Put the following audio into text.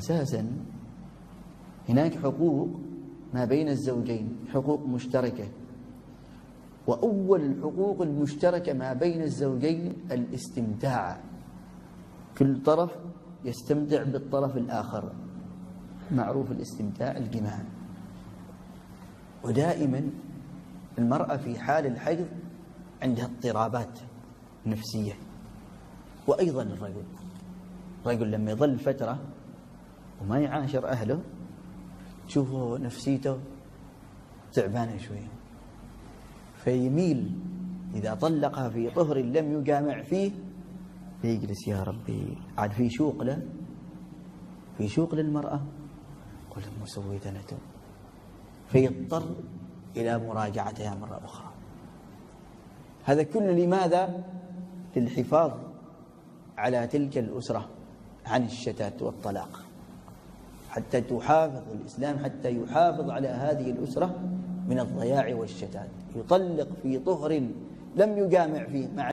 أساسا هناك حقوق ما بين الزوجين، حقوق مشتركة، وأول الحقوق المشتركة ما بين الزوجين الاستمتاع، كل طرف يستمتع بالطرف الآخر، معروف الاستمتاع الجماعي. ودائما المرأة في حال الحيض عندها اضطرابات نفسية، وأيضا الرجل لما يظل فترة وما يعاشر أهله تشوفه نفسيته تعبانة شوي، فيميل إذا طلقها في طهر لم يجامع فيه يجلس يا ربي، عاد في شوق للمرأة، قل ما سويت أنا، فيضطر إلى مراجعتها مرة أخرى. هذا كله لماذا؟ للحفاظ على تلك الأسرة عن الشتات والطلاق، حتى تحافظ الإسلام، حتى يحافظ على هذه الأسرة من الضياع والشتات. يطلق في طهر لم يجامع فيه مع